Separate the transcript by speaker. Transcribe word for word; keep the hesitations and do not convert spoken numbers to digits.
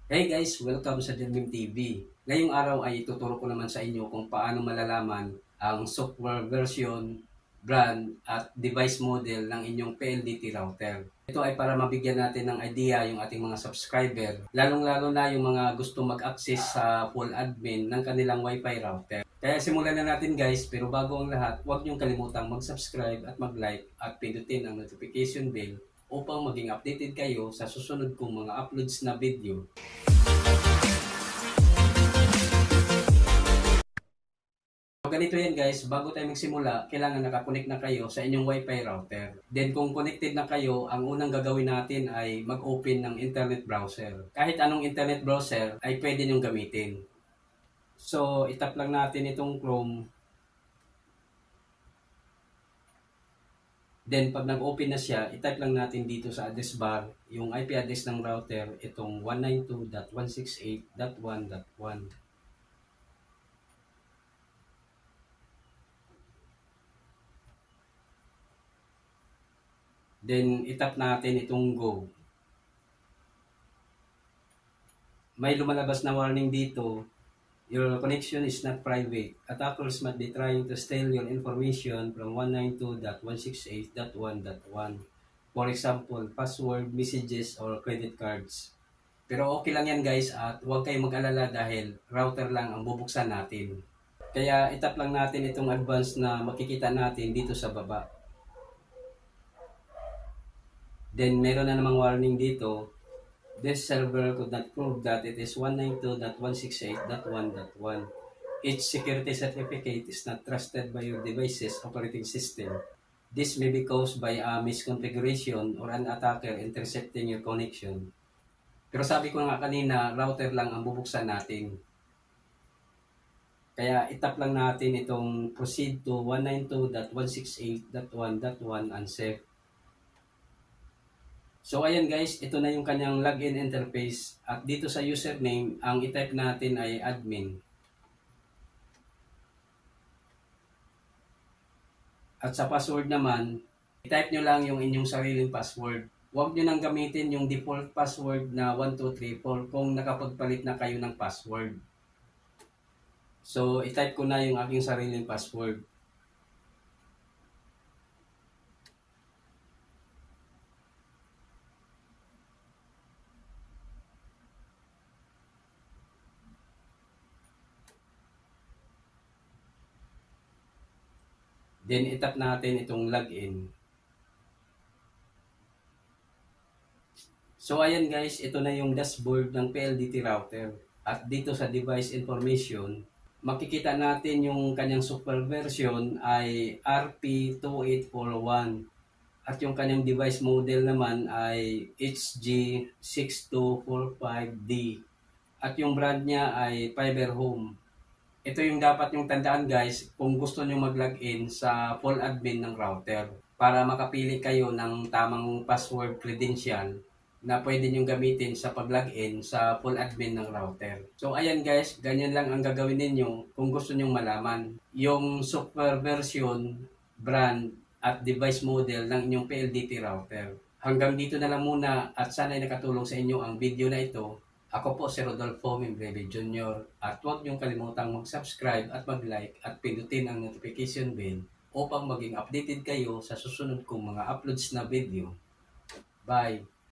Speaker 1: Hey guys, welcome sa Jermim T V. Ngayong araw ay ituturo ko naman sa inyo kung paano malalaman ang software version, brand at device model ng inyong P L D T router. Ito ay para mabigyan natin ng idea yung ating mga subscriber, lalong-lalo na yung mga gusto mag-access sa full admin ng kanilang Wi-Fi router. Kaya simulan na natin guys, pero bago ang lahat, huwag niyong kalimutang mag-subscribe at mag-like at pindutin ang notification bell upang maging updated kayo sa susunod kong mga uploads na video. So, ganito yan guys, bago tayo magsimula, kailangan nakakonect na kayo sa inyong Wi-Fi router. Then kung connected na kayo, ang unang gagawin natin ay mag-open ng internet browser. Kahit anong internet browser ay pwede nyong gamitin. So, itap lang natin itong Chrome. Then pag nag-open na siya, itype lang natin dito sa address bar yung I P address ng router, itong one ninety-two dot one sixty-eight dot one dot one. Then itap natin itong go. May lumalabas na warning dito. Your connection is not private. Attackers might be trying to steal your information from one ninety-two dot one sixty-eight dot one dot one. For example, password, messages, or credit cards. Pero okay lang yan guys at huwag kayong mag-alala dahil router lang ang bubuksan natin. Kaya itap lang natin itong advance na makikita natin dito sa baba. Then meron na namang warning dito. This server could not prove that it is one ninety-two dot one sixty-eight dot one dot one. Each security certificate is not trusted by your device's operating system. This may be caused by a misconfiguration or an attacker intercepting your connection. Pero sabi ko nga kanina, router lang ang bubuksan natin. Kaya itap lang natin itong proceed to one ninety-two dot one sixty-eight dot one dot one and save. So ayan guys, ito na yung kanyang login interface at dito sa username, ang i-type natin ay admin. At sa password naman, i-type nyo lang yung inyong sariling password. Huwag nyo nang gamitin yung default password na one two three four kung nakapagpalit na kayo ng password. So, i-type ko na yung aking sariling password. Then, itap natin itong login. So, ayan guys, ito na yung dashboard ng P L D T router. At dito sa device information, makikita natin yung kanyang software version ay R P two eight four one. At yung kanyang device model naman ay H G six two four five D. At yung brand niya ay Fiber Home. Ito yung dapat yung tandaan guys kung gusto nyo mag-login sa full admin ng router para makapili kayo ng tamang password credential na pwede nyo gamitin sa pag-login sa full admin ng router. So ayan guys, ganyan lang ang gagawin ninyo kung gusto nyo malaman yung software version, brand at device model ng inyong P L D T router. Hanggang dito na lang muna at sana'y nakatulong sa inyo ang video na ito. Ako po si Rodolfo Membreve Junior at huwag niyong kalimutang mag-subscribe at mag-like at pindutin ang notification bell upang maging updated kayo sa susunod kong mga uploads na video. Bye!